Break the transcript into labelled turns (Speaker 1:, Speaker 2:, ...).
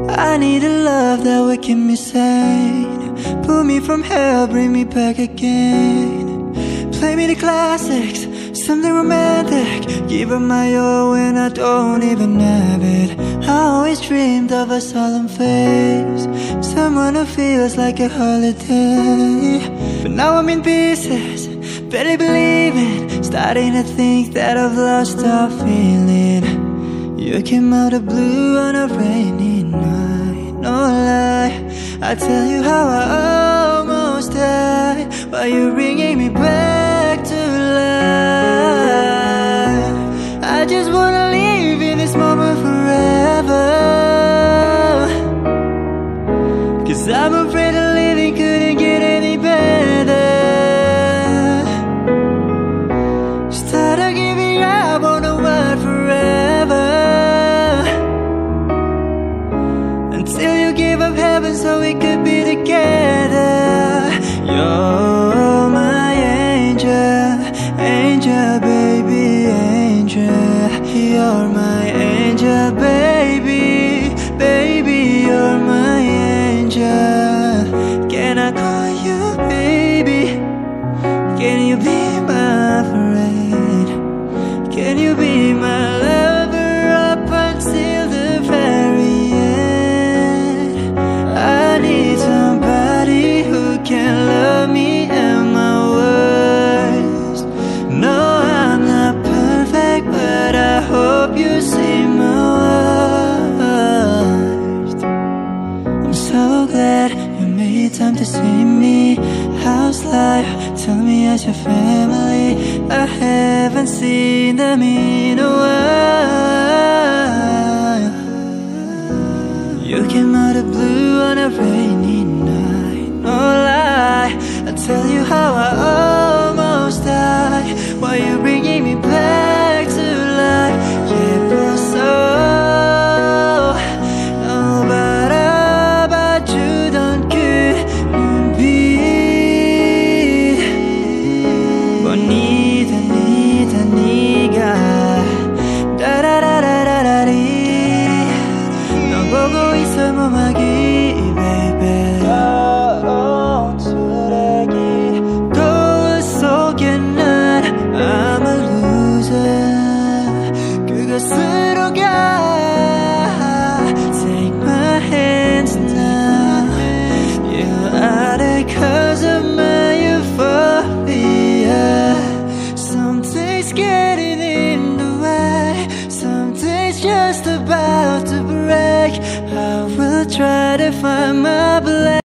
Speaker 1: I need a love that will keep me sane, pull me from hell, bring me back again. Play me the classics, something romantic, give up my all when I don't even have it. I always dreamed of a solemn face, someone who feels like a holiday. But now I'm in pieces, barely believing, starting to think that I've lost our feeling. You came out of blue on a rainy night, no lie, I tell you how I almost died, while you're bringing me back to life. I just wanna live in this moment forever, 'cause I'm afraid of living couldn't get any better. Start to giving up on the word forever, until you give up heaven so we could be together. You're my angel, angel baby, angel. You're my angel baby, baby, you're my angel. Can I call you baby? Can you be my friend? Can you be my lover up until the very end? I need somebody who can love me at my worst. No, I'm not perfect, but I hope you see my worst. I'm so glad you made time to see me. How's life? Tell me, how's your family? I haven't seen them in a while. You came out of blue on a rainy night, no lie, I'll tell you how I almost died, while you're bringing me back to life. Yeah, but so take my hands now. You are the cause of my euphoria. Something's getting in the way, something's just about to break. I will try to find my blessing.